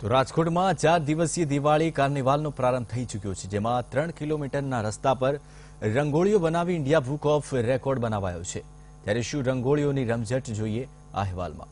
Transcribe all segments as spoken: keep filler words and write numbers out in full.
તો રાજકોટમાં ચાર દિવસીય દિવાળી કાર્નિવાલનો પ્રારંભ થઈ ચૂક્યો છે, જેમાં ત્રણ કિલોમીટરના રસ્તા પર રંગોળીઓ બનાવી ઇન્ડિયા બુક ઓફ રેકોર્ડ બનાવાયો છે। ત્યારે શું રંગોળીઓની રમઝટ જોઈએ આ અહેવાલમાં।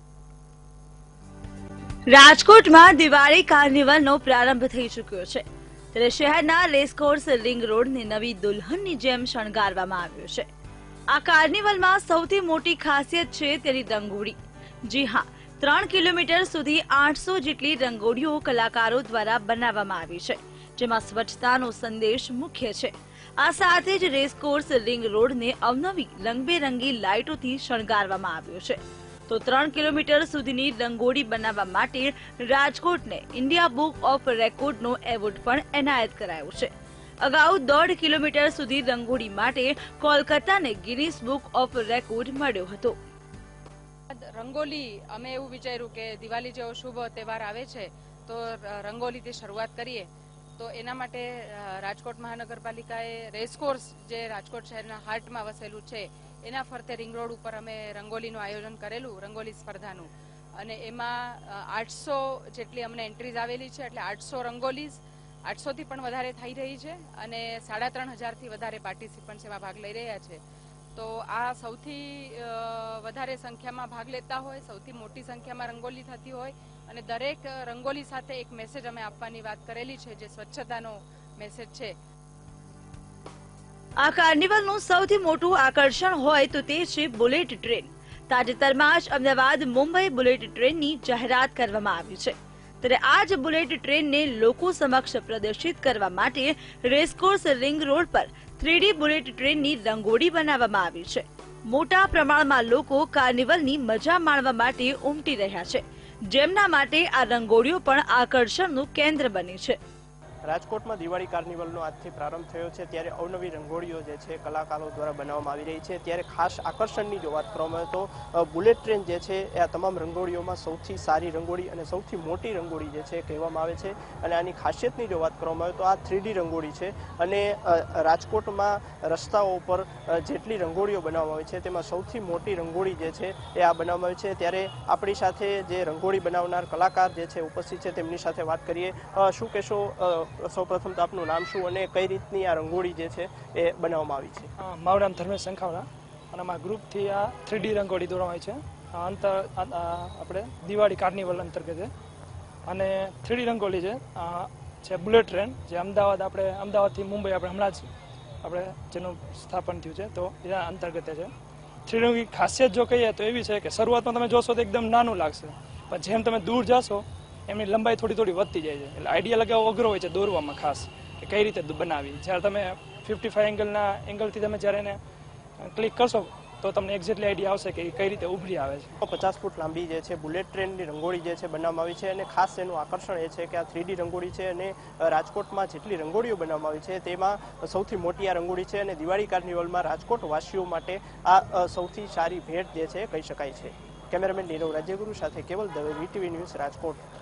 રાજકોટમાં દિવાળી કાર્નિવલનો પ્રારંભ થઈ ચૂક્યો છે, ત્યારે શહેરના રેસકોર્સ રિંગ રોડને નવી દુલ્હનની જેમ શણગારવામાં આવ્યો છે। આ કાર્નિવલમાં સૌથી મોટી ખાસિયત છે તેની રંગોળી। જી હા, ત્રણ કિલોમીટર સુધી આઠસો જેટલી રંગોળીઓ કલાકારો દ્વારા બનાવવામાં આવી છે, જેમાં સ્વચ્છતાનો સંદેશ મુખ્ય છે। આ સાથે જ રેસકોર્સ રિંગ રોડને અવનવી રંગબેરંગી લાઇટોથી શણગારવામાં આવ્યો છે। તો ત્રણ કિલોમીટર સુધીની રંગોળી બનાવવા માટે રાજકોટને ઇન્ડિયા બુક ઓફ રેકોર્ડનો એવોર્ડ પણ એનાયત કરાયો છે। અગાઉ દોઢ કિલોમીટર સુધી રંગોળી માટે કોલકાતાને ગિનીસ બુક ઓફ રેકોર્ડ મળ્યો હતો। રંગોલી અમે એવું વિચાર્યું કે દિવાળી જેવો શુભ તહેવાર આવે છે તો રંગોલીથી શરૂઆત કરીએ, તો એના માટે રાજકોટ મહાનગરપાલિકાએ રેસકોર્સ જે રાજકોટ શહેરના હાર્ટમાં વસેલું છે એના ફરતે રિંગ રોડ ઉપર અમે રંગોલીનું આયોજન કરેલું, રંગોલી સ્પર્ધાનું, અને એમાં આઠસો જેટલી અમને એન્ટ્રીઝ આવેલી છે। એટલે આઠસો રંગોલીઝ આઠસોથી પણ વધારે થઈ રહી છે અને સાડા ત્રણ હજારથી વધારે પાર્ટિસિપન્ટ્સ એમાં ભાગ લઈ રહ્યા છે। તો આ સૌથી વધારે સંખ્યામાં ભાગ લેતા હોય, સૌથી મોટી સંખ્યામાં રંગોલી થતી હોય, અને દરેક રંગોલી સાથે એક મેસેજ અમે આપવાની વાત કરેલી છે, જે સ્વચ્છતાનો મેસેજ છે। આ કાર્નિવલનું સૌથી મોટું આકર્ષણ હોય તો તે છે બુલેટ ટ્રેન। તાજેતરમાં જ અમદાવાદ મુંબઈ બુલેટ ટ્રેનની જાહેરાત કરવામાં આવી છે, ત્યારે આ જ બુલેટ ટ્રેનને લોકો સમક્ષ પ્રદર્શિત કરવા માટે રેસકોર્સ રિંગ રોડ પર થ્રીડી બુલેટ ટ્રેનની રંગોળી બનાવવામાં આવી છે। મોટા પ્રમાણમાં લોકો કાર્નિવલની મજા માણવા માટે ઉમટી રહ્યા છે, જેમના માટે આ રંગોળીઓ પણ આકર્ષણનું કેન્દ્ર બની છે। રાજકોટમાં દિવાળી કાર્નિવલનો આજથી પ્રારંભ થયો છે, ત્યારે અવનવી રંગોળીઓ જે છે કલાકારો દ્વારા બનાવવામાં આવી રહી છે। ત્યારે ખાસ આકર્ષણની જો વાત કરવામાં આવે તો બુલેટ ટ્રેન જે છે એ આ તમામ રંગોળીઓમાં સૌથી સારી રંગોળી અને સૌથી મોટી રંગોળી જે છે કહેવામાં આવે છે। અને આની ખાસિયતની જો વાત કરવામાં આવે તો આ થ્રીડી રંગોળી છે, અને રાજકોટમાં રસ્તાઓ ઉપર જેટલી રંગોળીઓ બનાવવામાં આવી છે તેમાં સૌથી મોટી રંગોળી જે છે એ આ બનાવવામાં આવી છે। ત્યારે આપણી સાથે જે રંગોળી બનાવનાર કલાકાર જે છે ઉપસ્થિત છે, તેમની સાથે વાત કરીએ। શું કહેશો, સૌપ્રથમ તો આપનું નામ શું અને કઈ રીતની આ રંગોળી જે છે એ બનાવવામાં આવી છે? મારું નામ ધર્મેશ સંખાવડા, અને અમારા ગ્રુપથી આ થ્રીડી રંગોળી દોરવામાં આવી છે અંતર આપણે દિવાળી કાર્નિવલ અંતર્ગત। અને થ્રીડી રંગોળી છે છે બુલેટ ટ્રેન, જે અમદાવાદ આપણે અમદાવાદથી મુંબઈ આપણે હમણાં જ આપણે જેનું સ્થાપન થયું છે, તો એના અંતર્ગત છે। થ્રીડી રંગોળી ખાસિયત જો કહીએ તો એવી છે કે શરૂઆતમાં તમે જોશો તો એકદમ નાનું લાગશે, પણ જેમ તમે દૂર જશો એમની લંબાઈ થોડી થોડી વધતી જાય છે। એટલે આઈડિયા લગાવવો અઘરો હોય છે દોરવામાં, ખાસ કે કઈ રીતે બનાવી। જ્યારે તમે ફિફ્ટી ફાઈવ એંગલના એંગલથી તમે જ્યારે એને ક્લિક કરશો તો તમને એક્ઝેક્ટલી આઈડિયા આવશે કે કઈ રીતે ઉભરી આવે છે। પચાસ ફૂટ લાંબી જે છે બુલેટ ટ્રેનની રંગોળી જે છે બનાવવામાં આવી છે, અને ખાસ એનું આકર્ષણ એ છે કે આ થ્રીડી રંગોળી છે, અને રાજકોટમાં જેટલી રંગોળીઓ બનાવવામાં આવી છે તેમાં સૌથી મોટી આ રંગોળી છે, અને દિવાળી કાર્નિવલમાં રાજકોટ વાસીઓ માટે આ સૌથી સારી ભેટ જે છે કહી શકાય છે। કેમેરામેન નીરવ રાજ્યગુરુ સાથે કેવલ દવે, વીટીવી ન્યૂઝ, રાજકોટ।